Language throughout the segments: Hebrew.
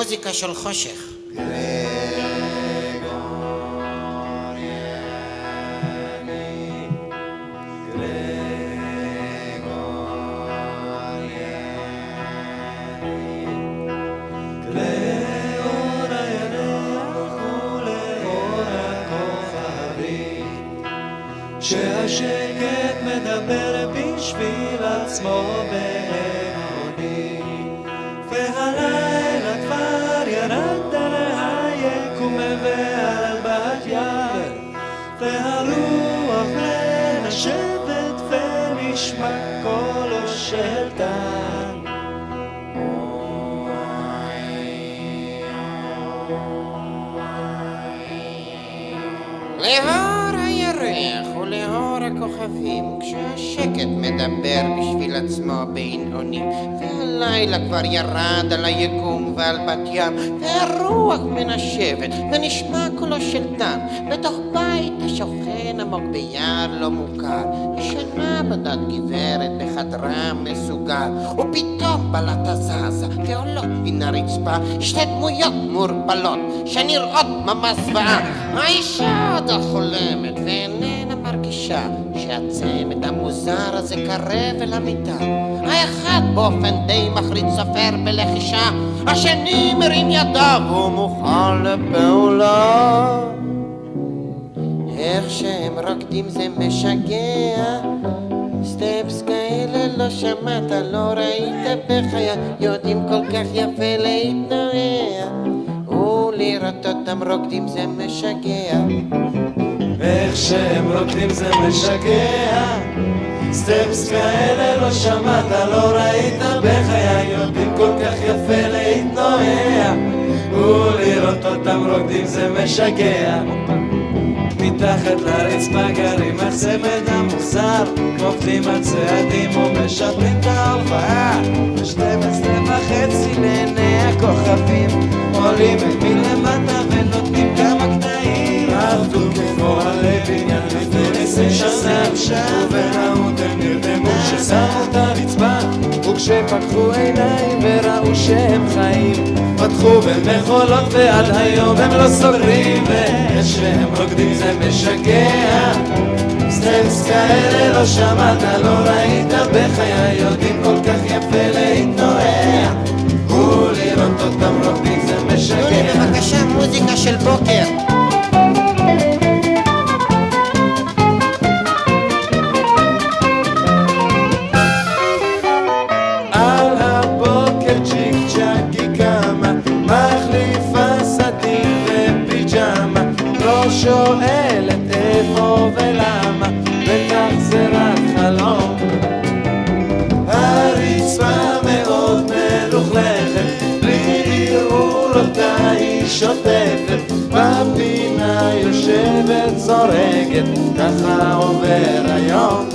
מוזיקה של חושך. שהשקט מדבר בשביל עצמו בעירוני, והלילה כבר ירד על היקום ועל בת יד, והרוח מנשבת ונשמע קולו של דן. להור הירח ולהור הכוכבים, כשהשקט מדבר בשביל עצמו בעינוני, והלילה כבר ירד על היקום ועל בת ים, והרוח מנשבת ונשמע קולו של דן. בתוך בית השוכן עמוק ביער לא מוכר, ישנה בדת גברת בחדרה מסוגר, ופתאום בלטה זזה ועולות מן הרצפה שתי דמויות מורפלות שנראות ממש זוועה. האישה עוד חולמת ואיננה מרגישה שהצמד המוזר הזה קרב אל המיטה. האחד באופן די מחריד סופר בלחישה, השני מרים ידיו ומוכן לפעולה. איך שהם רוקדים זה משגע, סטפס כאלה לא שמעת, לא ראית בחיי, יודעים כל כך יפה להתנועע, ולראות אותם רוקדים זה משגע. איך שהם רוקדים זה משגע, סטפס כאלה לא שמעת, לא ראית בחיי, יודעים כל כך יפה להתנועע, ולראות אותם רוקדים זה משגע. מתחת לרצפה גרים הצמד המוזר, קופלים הצעדים ומשתרים את ההופעה, ב12:30 לעיני הכוכבים עולים את מלמטה ונותנים כמה קטעים. עבדו כמו עלי בניין לפני 20 שנה, וראו הם נרדמו ששמו את הרצפה, וכשפקחו עיניים וראו שהם חיים, פתחו במחולות ועד היום הם לא סוגרים. ואיך שהם רוקדים זה משגע, סטפס כאלה לא שמעת, לא ראית בחיי, יודעים כל כך יפה להתנועע, ולראות אותם רוקדים זה משגע. תנו לי בבקשה מוזיקה של בוקר. על הבוקר צ'יק צ'קי קמה, מחליפה סטין ופיג'מה, לא שואלת איפה ולמה, בטח זה רק חלום. הרצפה מאוד מלוכלכת, בלי ערעור אותה היא שוטפת, בפינה יושבת זורגת, ככה עובר היום.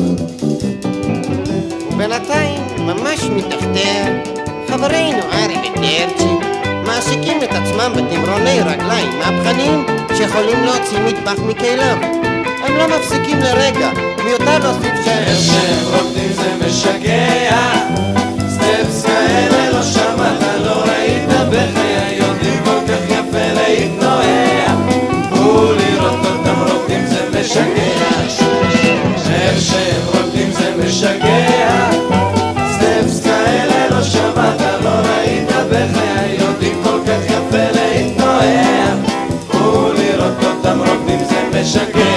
ובינתיים, ממש מתחתיה, חברינו ארי וטרצ'י מעסיקים את עצמם בתמרוני רגליים מהפכניים שיכולים להוציא מטבח מכליו. הם לא מפסיקים לרגע, מיותר להוסיף איך שהם רוקדים זה משגע, סטפס כאלה לא שמעת, לא ראית בחיי, יודעים כל כך יפה להתנועע, ולראות אותם רוקדים זה משגע. איך שהם רוקדים זה משגע, סטפס כאלה לא שמעת, לא ראית בחיי, יודעים כל כך יפה להתנועע, ולראות אותם רוקדים זה משגע.